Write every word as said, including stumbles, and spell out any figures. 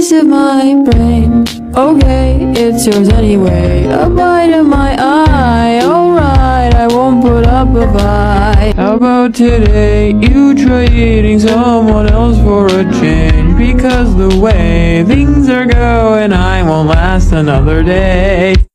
piece of my brain. Okay, it's yours anyway. A bite of my eye. Alright, I won't put up a fight. How about today you try eating someone else for a change? Because the way things are going, I won't last another day.